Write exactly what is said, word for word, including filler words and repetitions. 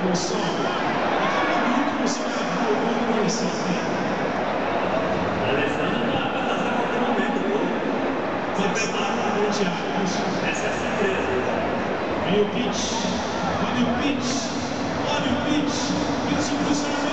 emoção. Naquele minuto você acabou com o coração. Alessandro vai fazer a qualquer momento, pô. Foi preparado no Thiago. Essa é a surpresa. Vem o pitch. Olha o pitch. Olha o pitch. Pitch impressionante.